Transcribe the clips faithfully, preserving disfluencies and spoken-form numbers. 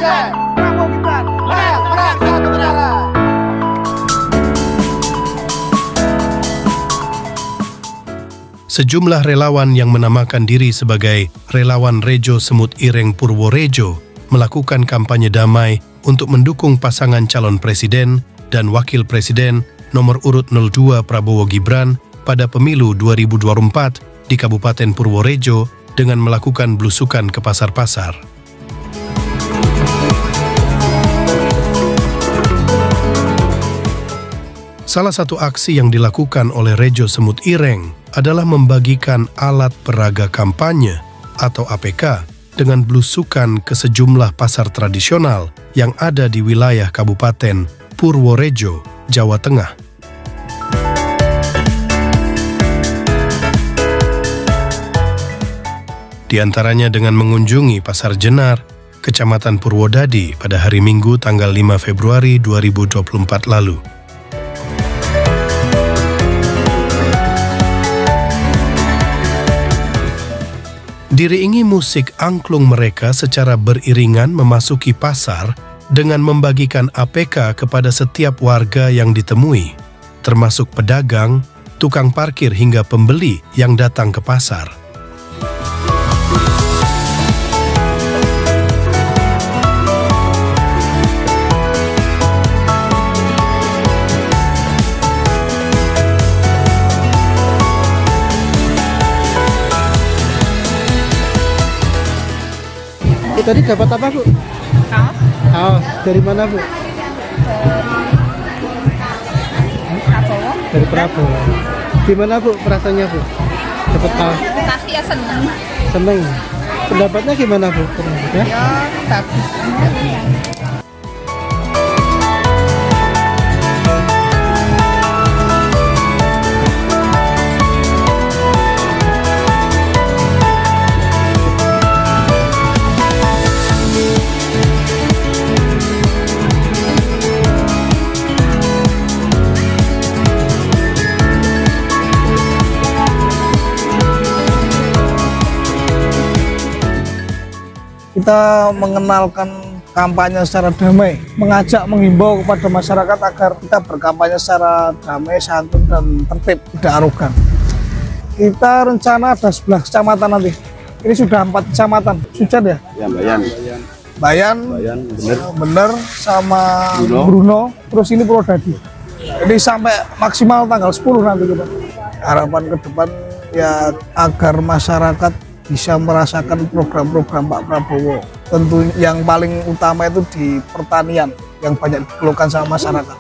Presiden Prabowo Gibran menang, menang satu putaran. Sejumlah relawan yang menamakan diri sebagai Relawan Rejo Semut Ireng Purworejo melakukan kampanye damai untuk mendukung pasangan calon presiden dan wakil presiden nomor urut nol dua Prabowo Gibran pada pemilu dua ribu dua puluh empat di Kabupaten Purworejo dengan melakukan belusukan ke pasar-pasar. Salah satu aksi yang dilakukan oleh Rejo Semut Ireng adalah membagikan alat peraga kampanye atau A P K dengan belusukan ke sejumlah pasar tradisional yang ada di wilayah Kabupaten Purworejo, Jawa Tengah. Di antaranya dengan mengunjungi Pasar Jenar, Kecamatan Purwodadi pada hari Minggu tanggal lima Februari dua ribu dua puluh empat lalu. Diiringi musik angklung mereka secara beriringan memasuki pasar dengan membagikan A P K kepada setiap warga yang ditemui, termasuk pedagang, tukang parkir hingga pembeli yang datang ke pasar. Tadi dapat apa, Bu? Kaos. Kaos. Dari mana, Bu? Prabowo. Dari Prabowo. Gimana, Bu, perasaannya, Bu? Dapat kaos. Kasih ya seneng. Seneng. Pendapatnya gimana, Bu? Ya? Ya bagus. Kita mengenalkan kampanye secara damai, mengajak menghimbau kepada masyarakat agar kita berkampanye secara damai, santun, dan tertib, tidak arogan. Kita rencana ada sebelah kecamatan nanti. Ini sudah empat kecamatan. Sujan ya? Ya, Bayan. Bayan, Bayan, bener. bener sama Bruno. Bruno, terus ini Purwodadi. Jadi sampai maksimal tanggal sepuluh nanti kita. Harapan ke depan ya agar masyarakat bisa merasakan program-program Pak Prabowo. Tentu yang paling utama itu di pertanian yang banyak dikeluhkan sama masyarakat.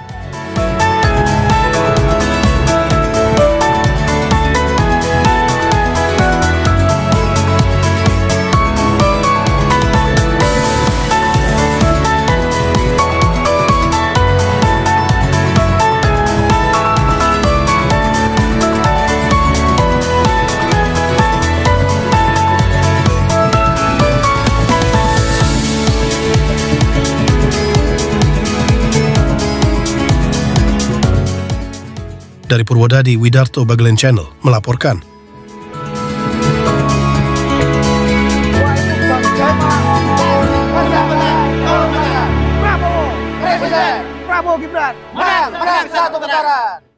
Dari Purwodadi, Widarto Bagelen Channel melaporkan. Prabowo, Presiden Prabowo Gibran menang, menang satu putaran.